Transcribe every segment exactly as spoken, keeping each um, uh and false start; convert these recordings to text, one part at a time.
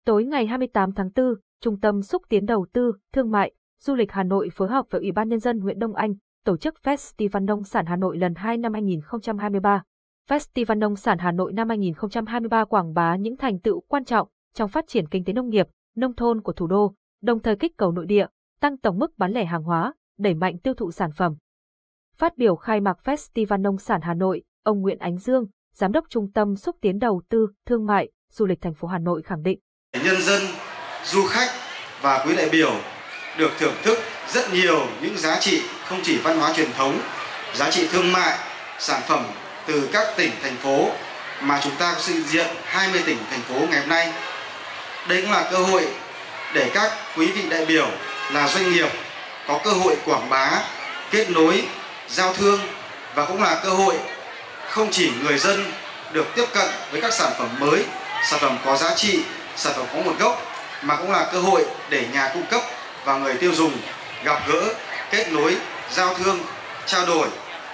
Tối ngày hai mươi tám tháng tư, Trung tâm Xúc tiến Đầu tư, Thương mại, Du lịch Hà Nội phối hợp với Ủy ban Nhân dân huyện Đông Anh tổ chức Festival Nông sản Hà Nội lần hai năm hai nghìn không trăm hai mươi ba. Festival Nông sản Hà Nội năm hai nghìn không trăm hai mươi ba quảng bá những thành tựu quan trọng trong phát triển kinh tế nông nghiệp, nông thôn của thủ đô, đồng thời kích cầu nội địa, tăng tổng mức bán lẻ hàng hóa, đẩy mạnh tiêu thụ sản phẩm. Phát biểu khai mạc Festival Nông sản Hà Nội, ông Nguyễn Ánh Dương, Giám đốc Trung tâm Xúc tiến Đầu tư, Thương mại, Du lịch thành phố Hà Nội khẳng định. Nhân dân, du khách và quý đại biểu được thưởng thức rất nhiều những giá trị không chỉ văn hóa truyền thống, giá trị thương mại, sản phẩm từ các tỉnh, thành phố mà chúng ta có sự diện hai mươi tỉnh, thành phố ngày hôm nay. Đây cũng là cơ hội để các quý vị đại biểu là doanh nghiệp có cơ hội quảng bá, kết nối, giao thương và cũng là cơ hội không chỉ người dân được tiếp cận với các sản phẩm mới, sản phẩm có giá trị, sản phẩm có nguồn gốc, mà cũng là cơ hội để nhà cung cấp và người tiêu dùng gặp gỡ, kết nối, giao thương, trao đổi.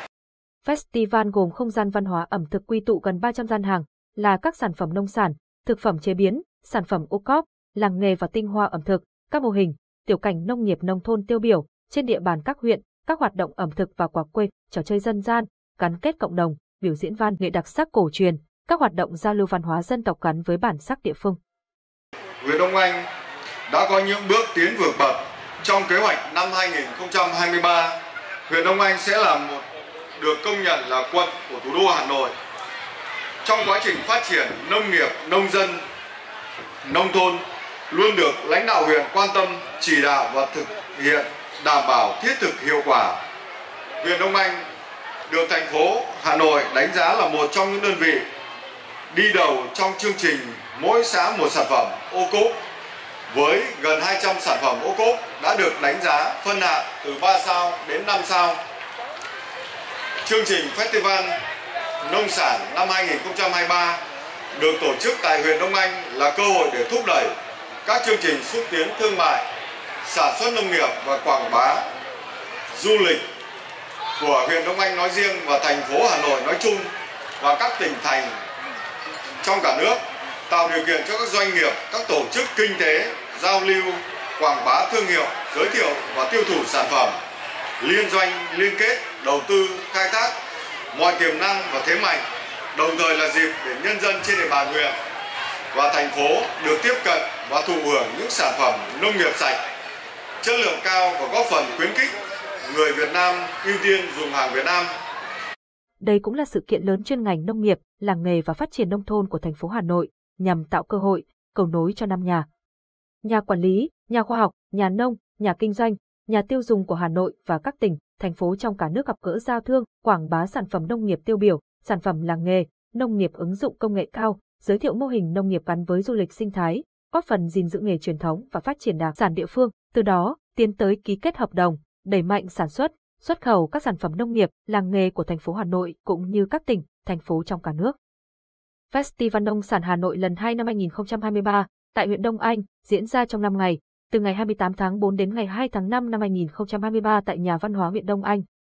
Festival gồm không gian văn hóa ẩm thực quy tụ gần ba trăm gian hàng, là các sản phẩm nông sản, thực phẩm chế biến, sản phẩm ô cóp, làng nghề và tinh hoa ẩm thực, các mô hình, tiểu cảnh nông nghiệp nông thôn tiêu biểu trên địa bàn các huyện, các hoạt động ẩm thực và quà quê, trò chơi dân gian, gắn kết cộng đồng, biểu diễn văn nghệ đặc sắc cổ truyền, các hoạt động giao lưu văn hóa dân tộc gắn với bản sắc địa phương. Huyện Đông Anh đã có những bước tiến vượt bậc trong kế hoạch năm hai nghìn không trăm hai mươi ba. Huyện Đông Anh sẽ là một được công nhận là quận của thủ đô Hà Nội. Trong quá trình phát triển nông nghiệp, nông dân, nông thôn luôn được lãnh đạo huyện quan tâm, chỉ đạo và thực hiện đảm bảo thiết thực hiệu quả. Huyện Đông Anh được thành phố Hà Nội đánh giá là một trong những đơn vị đi đầu trong chương trình mỗi xã một sản phẩm ô cốp, với gần hai trăm sản phẩm ô cốp đã được đánh giá phân hạng từ ba sao đến năm sao. Chương trình Festival Nông sản năm hai nghìn không trăm hai mươi ba được tổ chức tại huyện Đông Anh là cơ hội để thúc đẩy các chương trình xúc tiến thương mại, sản xuất nông nghiệp và quảng bá du lịch của huyện Đông Anh nói riêng và thành phố Hà Nội nói chung và các tỉnh thành trong cả nước, tạo điều kiện cho các doanh nghiệp, các tổ chức kinh tế giao lưu, quảng bá thương hiệu, giới thiệu và tiêu thụ sản phẩm, liên doanh, liên kết, đầu tư, khai thác mọi tiềm năng và thế mạnh, đồng thời là dịp để nhân dân trên địa bàn huyện và thành phố được tiếp cận và thụ hưởng những sản phẩm nông nghiệp sạch, chất lượng cao và góp phần khuyến khích người Việt Nam ưu tiên dùng hàng Việt Nam. Đây cũng là sự kiện lớn chuyên ngành nông nghiệp, làng nghề và phát triển nông thôn của thành phố Hà Nội, nhằm tạo cơ hội, cầu nối cho năm nhà. Nhà quản lý, nhà khoa học, nhà nông, nhà kinh doanh, nhà tiêu dùng của Hà Nội và các tỉnh, thành phố trong cả nước gặp gỡ giao thương, quảng bá sản phẩm nông nghiệp tiêu biểu, sản phẩm làng nghề, nông nghiệp ứng dụng công nghệ cao, giới thiệu mô hình nông nghiệp gắn với du lịch sinh thái, góp phần gìn giữ nghề truyền thống và phát triển đặc sản địa phương, từ đó tiến tới ký kết hợp đồng, đẩy mạnh sản xuất, xuất khẩu các sản phẩm nông nghiệp, làng nghề của thành phố Hà Nội cũng như các tỉnh, thành phố trong cả nước. Festival Nông sản Hà Nội lần hai năm hai nghìn không trăm hai mươi ba tại huyện Đông Anh diễn ra trong năm ngày, từ ngày hai mươi tám tháng tư đến ngày hai tháng năm năm hai nghìn không trăm hai mươi ba tại Nhà văn hóa huyện Đông Anh.